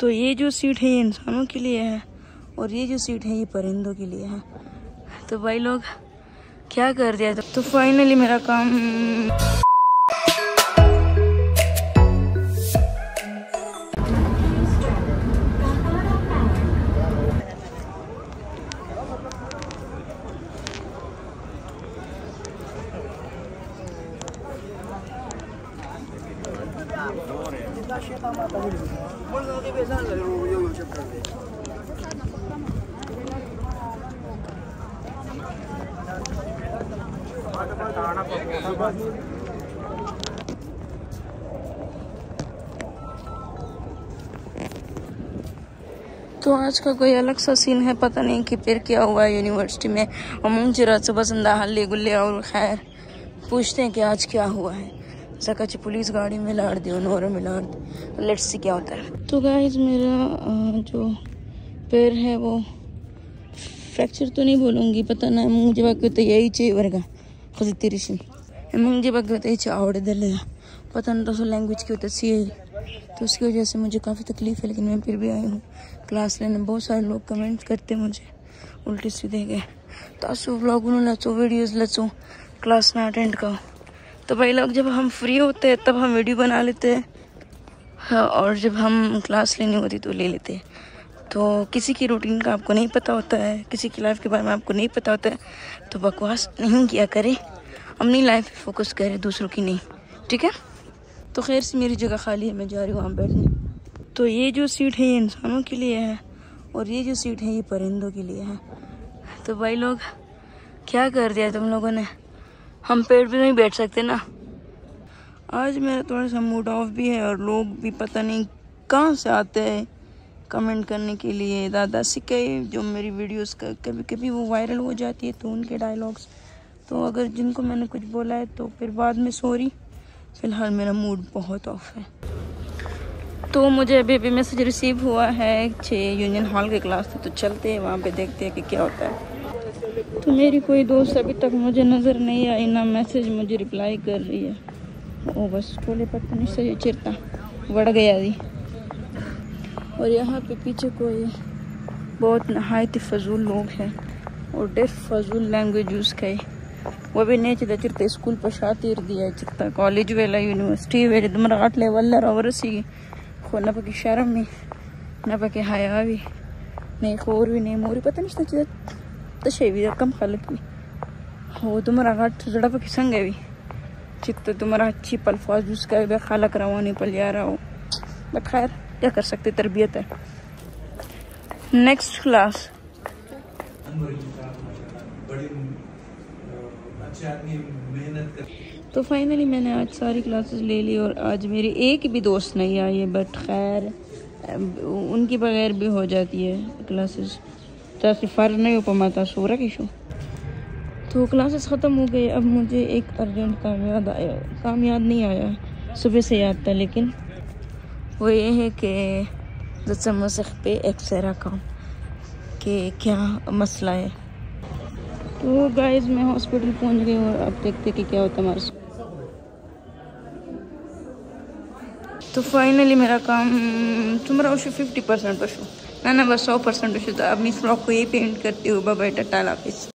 तो ये जो सीट है ये इंसानों के लिए है और ये जो सीट है ये परिंदों के लिए है। तो भाई लोग क्या कर दिया तो फाइनली मेरा काम तो आज का कोई अलग सा सीन है, पता नहीं कि फिर क्या हुआ है यूनिवर्सिटी में। अमून चिरा से बसंदा हल्ले गुल्ले और खैर पूछते हैं कि आज क्या हुआ है। सकाची पुलिस गाड़ी में लाड़ दी और में लाड़ दी, लेट्स सी क्या होता है। तो गाइस मेरा जो पैर है वो फ्रैक्चर तो नहीं बोलूँगी, पता ना मुझे बाकी तो यही चाहिए वर्गा खुद तिरिशी मुझे बाकी होता है आवड़े दल पता नहीं तो लैंग्वेज की होता सी, तो उसकी वजह से मुझे काफ़ी तकलीफ है, लेकिन मैं फिर भी आई हूँ क्लास लेने। बहुत सारे लोग कमेंट करते मुझे उल्टे सीधे गए तासु व्लॉग लचो वीडियोज़ लचो क्लास ना अटेंड करो। तो भाई लोग जब हम फ्री होते हैं तब हम वीडियो बना लेते हैं, हाँ, और जब हम क्लास लेनी होती तो ले लेते हैं। तो किसी की रूटीन का आपको नहीं पता होता है, किसी की लाइफ के बारे में आपको नहीं पता होता है, तो बकवास नहीं किया करें, अपनी लाइफ पे फोकस करें, दूसरों की नहीं, ठीक है। तो खैर से मेरी जगह खाली है, मैं जा रही हूँ वहाँ बैठने। तो ये जो सीट है ये इंसानों के लिए है और ये जो सीट है ये परिंदों के लिए है। तो भाई लोग क्या कर दिया तुम लोगों ने, हम पेड़ पे नहीं बैठ सकते ना। आज मेरा थोड़ा सा मूड ऑफ भी है और लोग भी पता नहीं कहाँ से आते हैं कमेंट करने के लिए। दादा सिक्के जो मेरी वीडियोस का कभी कभी वो वायरल हो जाती है, तो उनके डायलॉग्स, तो अगर जिनको मैंने कुछ बोला है तो फिर बाद में सॉरी। फ़िलहाल मेरा मूड बहुत ऑफ है। तो मुझे अभी अभी मैसेज रिसीव हुआ है 6 यूनियन हॉल की क्लास थी, तो चलते हैं वहाँ पे देखते हैं कि क्या होता है। तो मेरी कोई दोस्त अभी तक मुझे नज़र नहीं आई, ना मैसेज मुझे रिप्लाई कर रही है। ओ बस टोले पत्ता नहीं सही चिरता बढ़ गया जी। और यहाँ पे पीछे कोई बहुत नहायत फजूल लोग हैं और डेफ फजूल लैंग्वेज यूज़ कई वो भी नहीं चिता चिरता स्कूल पर शातिर दिया चिरता कॉलेज वेला यूनिवर्सिटी वेले तुम्हारा आठ लेवल रवरसी खो न पकी शर्म में न पके हया भी नहीं खोर भी नहीं मोरी पता नहीं चिता तशे भी कम खलक भी वो तुम्हारा घाट जड़ा पकी संग भी चित्त तुम्हारा अच्छी पल्फाज यूज़ कर खालक रवानी पल जा रहा हो, बट खैर क्या कर सकते, तरबियत है। नेक्स्ट क्लास तो फाइनली मैंने आज सारी क्लासेस ले ली और आज मेरी एक भी दोस्त नहीं आई है, बट खैर उनकी बगैर भी हो जाती है क्लासेस, ताकि फ़र्क नहीं हो पाता सूरा की शो। तो क्लासेस ख़त्म हो गई। अब मुझे एक अर्जेंट काम याद नहीं आया, सुबह से याद था, लेकिन वो ये है कि जैसे मसख पे एक्सरा का कि क्या मसला है। तो गाइस मैं हॉस्पिटल पहुंच गई और अब देखते कि क्या होता है हमारे साथ। तो फाइनली मेरा काम तुम्हारा उशु 50% उशु ना बस 100% उशु। तो अब मैं इस ब्लॉग को यही पेंट करती हूँ। बाय बाय, टाटा, हाफिज़।